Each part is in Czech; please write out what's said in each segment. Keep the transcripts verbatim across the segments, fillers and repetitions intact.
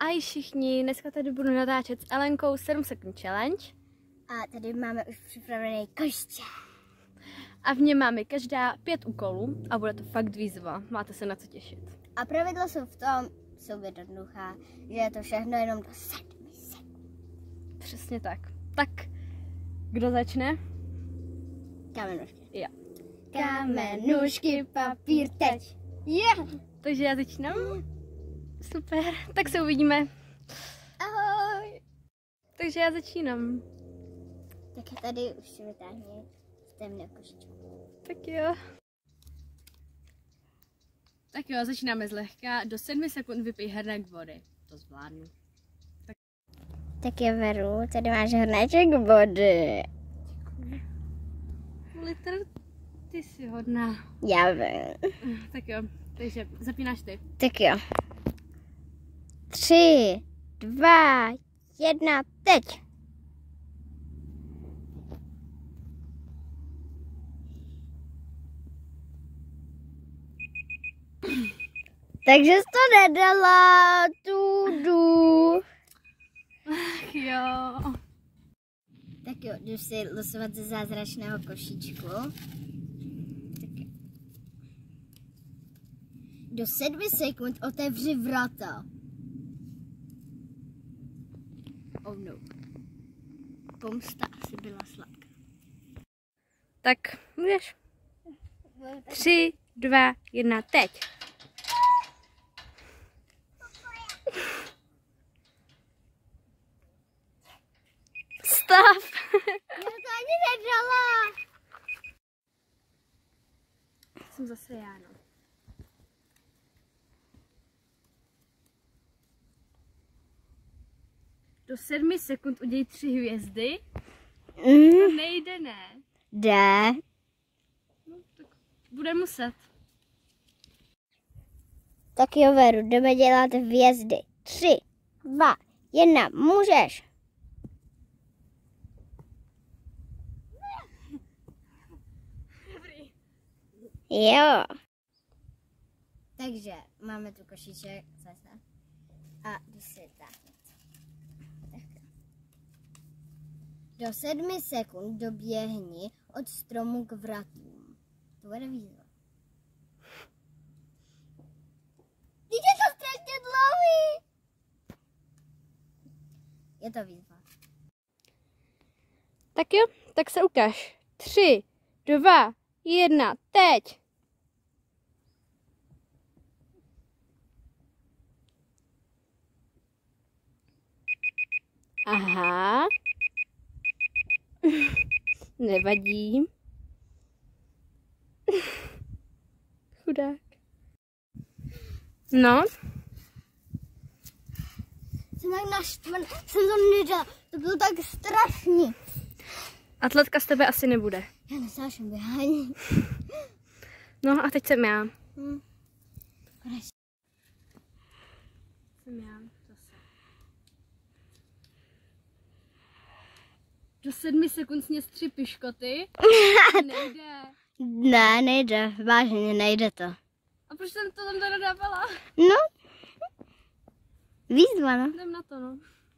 Ahoj všichni, dneska tady budu natáčet s Elenkou sedm sekund challenge. A tady máme už připravený koště. A v něm máme každá pět úkolů a bude to fakt výzva, máte se na co těšit. A pravidla jsou v tom, jsou jednoduchá, že je to všechno jenom do sedmi sekund. Přesně tak. Tak, kdo začne? Kamenušky. Já. Kamenušky, papír, teď. Yeah. Takže já začínám. Super, tak se uvidíme. Ahoj. Takže já začínám. Tak tady už si vytáhni temné košičku. Tak jo. Tak jo, začínáme zlehka. Do sedmi sekund vypij hrnek vody. To zvládnu. Tak, tak je Veru, tady máš hrneček vody. Litr, ty jsi hodná. Já vím. Tak jo, takže zapínáš ty. Tak jo. Tři, dva, jedna, teď. Takže jsi to nedala, tudu. Ach jo. Tak jo, jdu si losovat ze zázračného košíčku. Tak jo. Do sedmi sekund otevři vrata. Oh no. Pomsta asi byla sladká. Tak, můžeš. Tři, dva, jedna, teď. Stav. Já to ani nedala. Jsem zase já, no. Do sedmi sekund udělej tři hvězdy. Mm. To nejde, ne? Jde. No, tak bude muset. Tak jo, Veru, jdeme dělat hvězdy. Tři, dva, jedna, můžeš. Dobrý. Jo. Takže máme tu košíček zase. A jdu si táhnout. Do sedmi sekund doběhni od stromu k vratům. To bude výzva. Teď je to strašně dlouhý. Je to výzva. Tak jo, tak se ukáž. Tři, dva, jedna, teď. Aha. Nevadí. Chudák. No. Jsem tak naštvaná, jsem to nedala. To bylo tak strašný. Atletka z tebe asi nebude. Já nesnáším běhání. No a teď jsem já. Hm. Jsem já zase. Do sedmi sekund sněz tři piškoty. Nejde. Ne, nejde, vážně nejde to. A proč jsem to tam teda dávala? No, výzva, no. Jdem na to, no.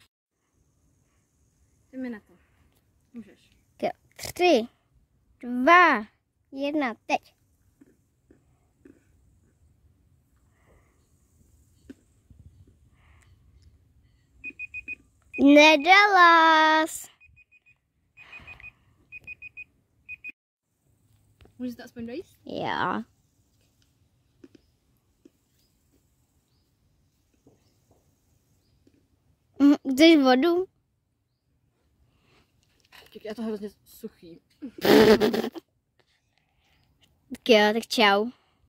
Jdeme na to. Můžeš. Jo. Tři, dva, jedna, teď. Nedala jsi. Můžeš to aspoň dojíst? Jo. Chceš vodu? Tak já to hrozně suchý. Tak jo, tak čau.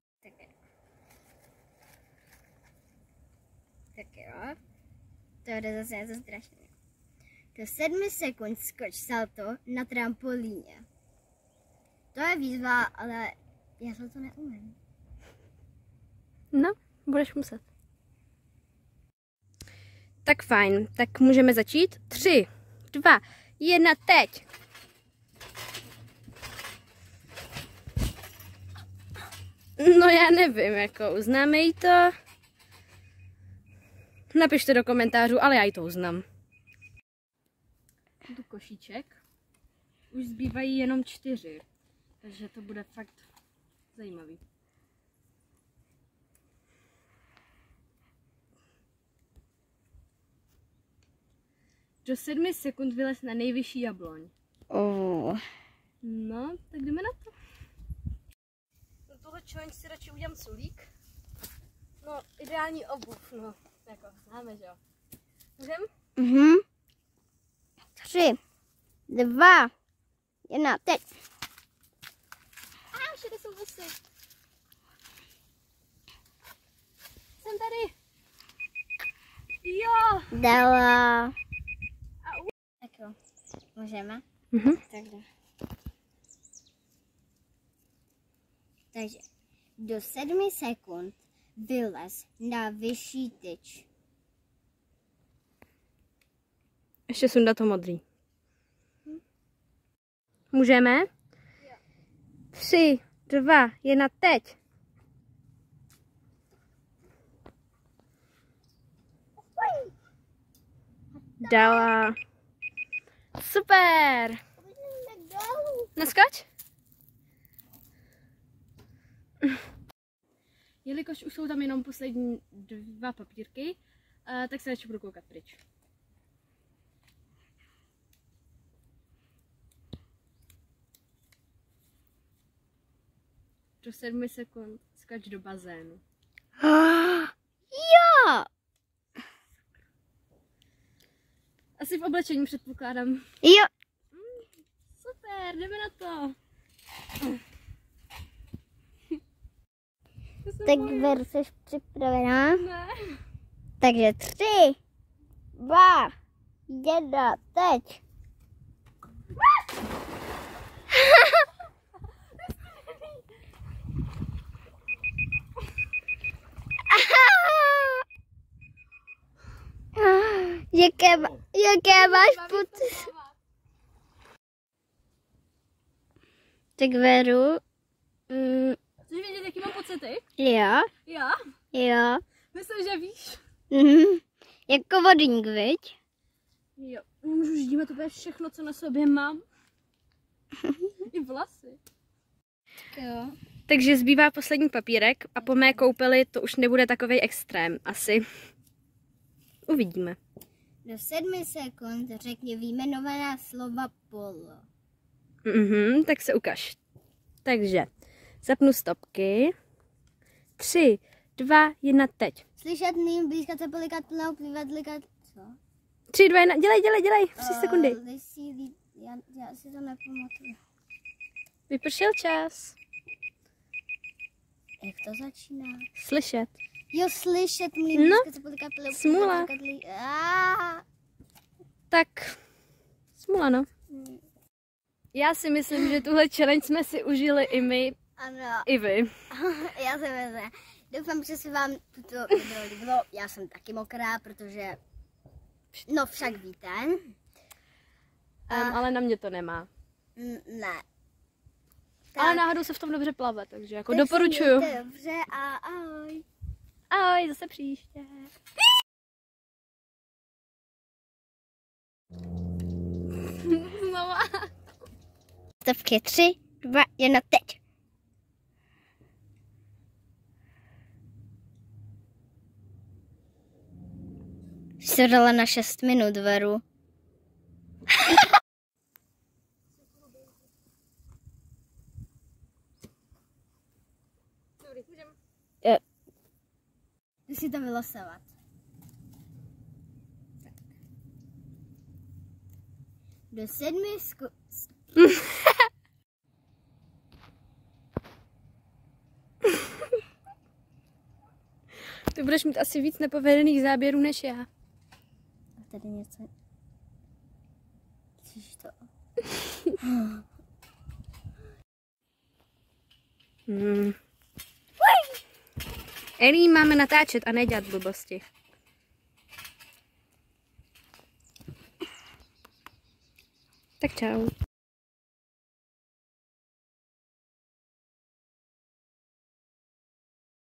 Tak jo. To jde zase něco strašného. Do sedmi sekund skoč salto na trampolíně. To je výzva, ale já to neumím. No, budeš muset. Tak fajn, tak můžeme začít. Tři, dva, jedna, teď. No já nevím, jako uznáme jí to. Napište do komentářů, ale já ji to uznám. Tu košíček. Už zbývají jenom čtyři. Takže to bude fakt zajímavý. Do sedmi sekund vylez na nejvyšší jabloň. Oh. No, tak jdeme na to. Na tohle challenge si radši udělám sulík. No, ideální obuv, no. Jako, známe, že jo. Můžem? Mhm. Tři, dva, jedna, teď. A, všude jsou vosy. Jsem tady. Jo. Dala. Tak jo, můžeme? Mhm. Takhle. Takže do sedmi sekund vylez na vyšší tyč. Ještě sundat to modrý. Můžeme? Jo. Tři, dva, jedna, teď. Dala. Super. Naskoč. Jelikož už jsou tam jenom poslední dva papírky, uh, tak se radši budu koukat pryč. Do sedmi sekund skač do bazénu. Jo! Asi v oblečení předpokládám. Jo! Mm, super, jdeme na to. Tak Ver, jsi připravená? Ne. Takže tři, dva, jedna, teď. Jaké, jaké máš pocity? Tak Veru. Mm, Chceš vědět, jaký mám pocity? jo, Já? jo. Myslím, že víš. Mhm. Jako vodník, viď? Jo. Můžu ždímat úplně všechno, co na sobě mám. I vlasy. Jo. Takže zbývá poslední papírek a po mé koupeli to už nebude takovej extrém. Asi. Uvidíme. Do sedmi sekund řekni vyjmenovaná slova polo. Mhm, tak se ukaž. Takže zapnu stopky. Tři, dva, jedna, teď. Slyšet ním, blízkat se, polikat, plnou, plivat, likat, co? Tři, dva, jedna, dělej, dělej, dělej. Tři Uh, sekundy. Lisí, já, já si to nepamatuju. Vypršel čas. Jak to začíná? Slyšet. Jo, slyšet mluvit, No, blízkat se, polikat, plnou, smůla. plivat, likat, li... Ah. Tak, smůla, no. Hmm. Já si myslím, že tuhle challenge jsme si užili i my, Ano, i vy. já jsem vezme. Doufám, že se vám tuto video líbilo. Já jsem taky mokrá, protože, no však víte. A, Um, ale na mě to nemá. m, ne. Ale náhodou se v tom dobře plave, takže jako Tak doporučuju. si mějte dobře a ahoj. Ahoj, zase příště. Znova. Stopky tři, dva, jedna, teď. Jsi dala na šest minut, Veru. Dobrý, můžeme. Jsi si to vylosovat. Do sedmi zku... Ty budeš mít asi víc nepovedených záběrů než já. A tady něco... Slyšíš to? Hmm. Elí, máme natáčet a nedělat blbosti. Tak čau.